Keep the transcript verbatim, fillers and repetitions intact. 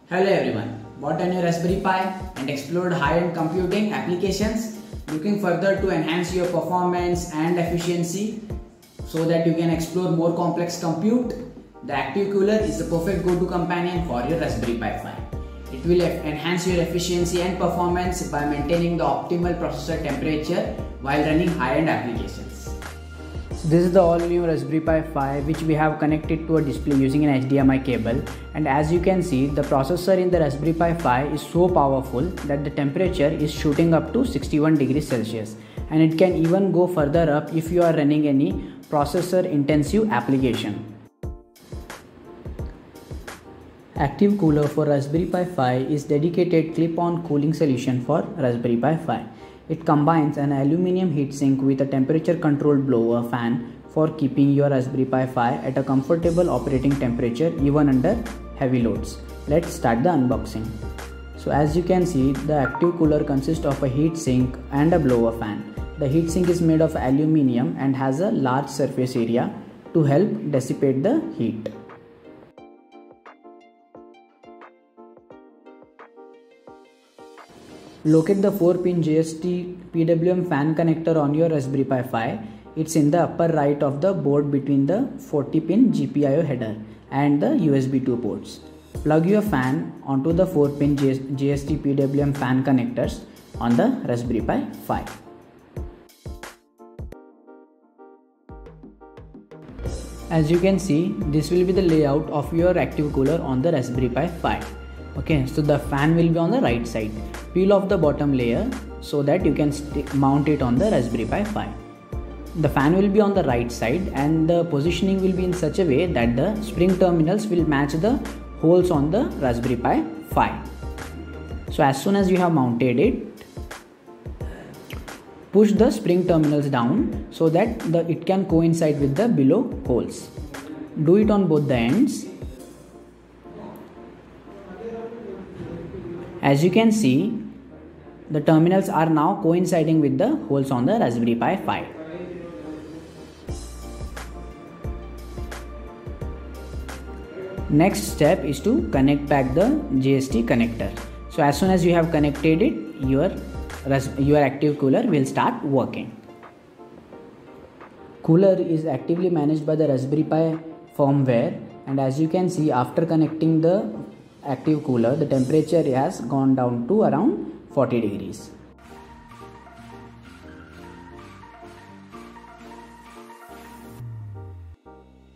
Hello everyone, bought a new Raspberry Pi and explored high-end computing applications, looking further to enhance your performance and efficiency so that you can explore more complex compute. The Active Cooler is the perfect go-to companion for your Raspberry Pi five. It will enhance your efficiency and performance by maintaining the optimal processor temperature while running high-end applications. So this is the all new Raspberry Pi five which we have connected to a display using an H D M I cable, and as you can see, the processor in the Raspberry Pi five is so powerful that the temperature is shooting up to sixty-one degrees Celsius, and it can even go further up if you are running any processor intensive application. Active Cooler for Raspberry Pi five is dedicated clip-on cooling solution for Raspberry Pi five. It combines an aluminum heatsink with a temperature-controlled blower fan for keeping your Raspberry Pi five at a comfortable operating temperature even under heavy loads. Let's start the unboxing. So as you can see, the Active Cooler consists of a heatsink and a blower fan. The heatsink is made of aluminum and has a large surface area to help dissipate the heat. Locate the four pin J S T P W M fan connector on your Raspberry Pi five. It's in the upper right of the board between the forty pin G P I O header and the U S B two ports. Plug your fan onto the four pin J S T P W M fan connectors on the Raspberry Pi five. As you can see, this will be the layout of your Active Cooler on the Raspberry Pi five. Okay, so the fan will be on the right side. Peel off the bottom layer so that you can mount it on the Raspberry Pi five. The fan will be on the right side and the positioning will be in such a way that the spring terminals will match the holes on the Raspberry Pi five. So as soon as you have mounted it, push the spring terminals down so that the, it can coincide with the below holes. Do it on both the ends. As you can see, the terminals are now coinciding with the holes on the Raspberry Pi five. Next step is to connect back the J S T connector. So as soon as you have connected it, your, your Active Cooler will start working. Cooler is actively managed by the Raspberry Pi firmware, and as you can see, after connecting the Active Cooler, the temperature has gone down to around forty degrees.